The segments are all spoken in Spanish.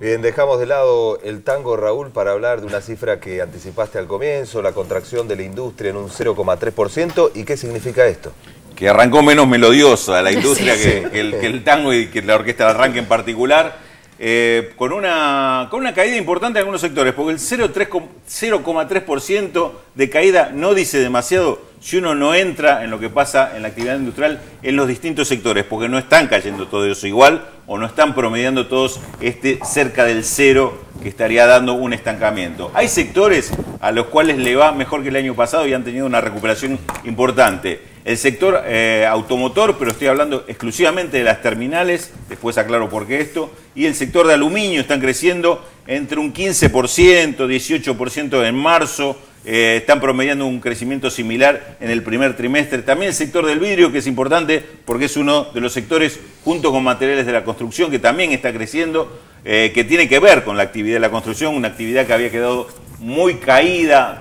Bien, dejamos de lado el tango, Raúl, para hablar de una cifra que anticipaste al comienzo, la contracción de la industria en un 0,3%. ¿Y qué significa esto? Que arrancó menos melodiosa la industria que el tango y que la orquesta de arranque en particular, con una caída importante en algunos sectores, porque el 0,3% de caída no dice demasiado si uno no entra en lo que pasa en la actividad industrial en los distintos sectores, porque no están cayendo todo eso igual o no están promediando todos cerca del cero, que estaría dando un estancamiento. Hay sectores a los cuales le va mejor que el año pasado y han tenido una recuperación importante. El sector automotor, pero estoy hablando exclusivamente de las terminales, después aclaro por qué esto, y el sector de aluminio están creciendo entre un 15%, 18% en marzo, están promediando un crecimiento similar en el primer trimestre. También el sector del vidrio, que es importante porque es uno de los sectores, junto con materiales de la construcción, que también está creciendo, que tiene que ver con la actividad de la construcción, una actividad que había quedado muy caída,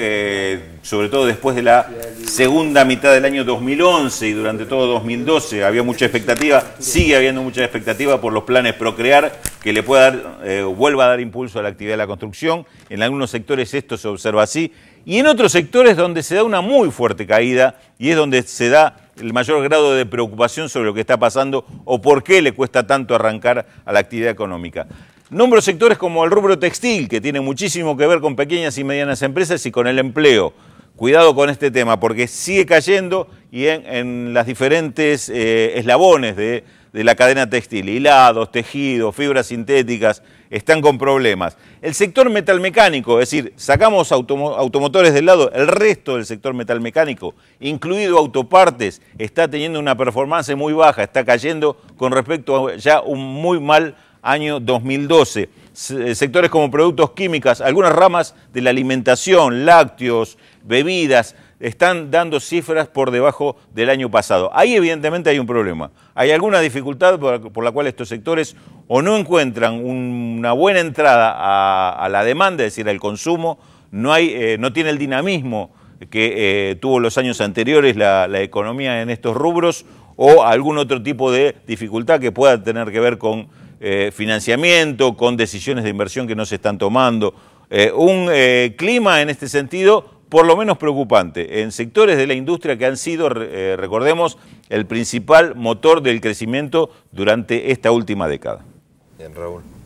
sobre todo después de la segunda mitad del año 2011 y durante todo 2012 había mucha expectativa, sigue habiendo mucha expectativa por los planes Procrear, que le pueda vuelva a dar impulso a la actividad de la construcción. En algunos sectores esto se observa así, y en otros sectores donde se da una muy fuerte caída y es donde se da el mayor grado de preocupación sobre lo que está pasando o por qué le cuesta tanto arrancar a la actividad económica. Nombro sectores como el rubro textil, que tiene muchísimo que ver con pequeñas y medianas empresas y con el empleo. Cuidado con este tema, porque sigue cayendo y en las diferentes eslabones de la cadena textil, hilados, tejidos, fibras sintéticas, están con problemas. El sector metalmecánico, es decir, sacamos automotores del lado, el resto del sector metalmecánico, incluido autopartes, está teniendo una performance muy baja, está cayendo con respecto a ya un muy mal año 2012. Sectores como productos químicos, algunas ramas de la alimentación, lácteos, bebidas, están dando cifras por debajo del año pasado. Ahí evidentemente hay un problema. Hay alguna dificultad por la cual estos sectores o no encuentran una buena entrada a la demanda, es decir, al consumo, no tiene el dinamismo que tuvo los años anteriores la economía en estos rubros, o algún otro tipo de dificultad que pueda tener que ver con financiamiento, con decisiones de inversión que no se están tomando. Un clima en este sentido por lo menos preocupante en sectores de la industria que han sido, recordemos, el principal motor del crecimiento durante esta última década. Bien, Raúl.